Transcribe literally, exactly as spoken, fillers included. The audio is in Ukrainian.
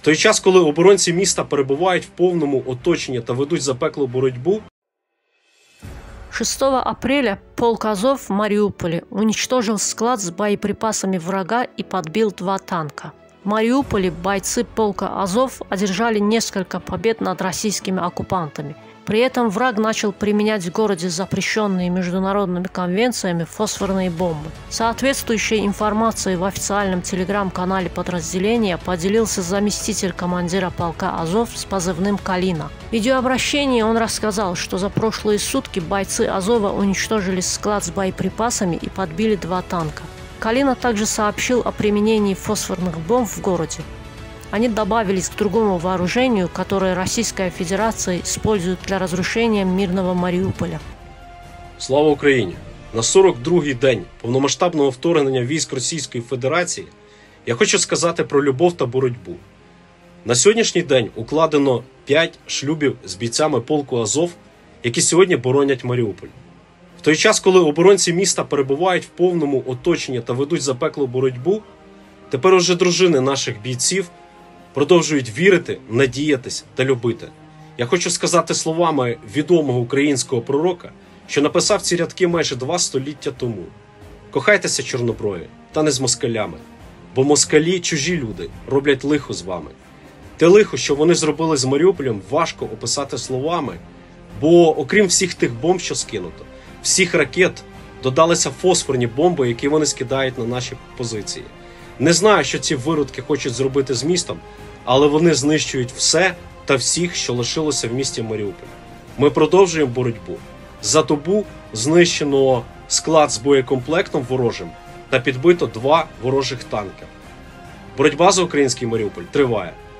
В той час, коли оборонці міста перебувають в повному оточенні та ведуть запеклу боротьбу, шестого апреля полк Азов в Мариуполе уничтожил склад с боеприпасами врага и подбил два танка. В Мариуполе бойцы полка Азов одержали несколько побед над российскими оккупантами. При этом враг начал применять в городе запрещенные международными конвенциями фосфорные бомбы. Соответствующей информацией в официальном телеграм-канале подразделения поделился заместитель командира полка Азов с позывным «Калина». В видеообращении он рассказал, что за прошлые сутки бойцы Азова уничтожили склад с боеприпасами и подбили два танка. Калина также сообщил о применении фосфорных бомб в городе. Они добавились к другому вооружению, которое Российская Федерация использует для разрушения мирного Маріуполя. Слава Україні! На сорок другий день повномасштабного вторгнення військ Російської Федерації я хочу сказати про любов та боротьбу. На сьогоднішній день укладено п'ять шлюбів з бійцями полку Азов, які сьогодні боронять Маріуполь. В той час, коли оборонці міста перебувають в повному оточенні та ведуть запеклу боротьбу, тепер уже дружини наших бійців продовжують вірити, надіятись та любити. Я хочу сказати словами відомого українського пророка, що написав ці рядки майже два століття тому. Кохайтеся, чорноброві, та не з москалями, бо москалі, чужі люди, роблять лихо з вами. Те лихо, що вони зробили з Маріуполем, важко описати словами, бо окрім всіх тих бомб, що скинуто, всіх ракет додалися фосфорні бомби, які вони скидають на наші позиції. Не знаю, що ці виродки хочуть зробити з містом, але вони знищують все та всіх, що лишилося в місті Маріуполь. Ми продовжуємо боротьбу. За добу знищено склад з боєкомплектом ворожим та підбито два ворожих танки. Боротьба за український Маріуполь триває.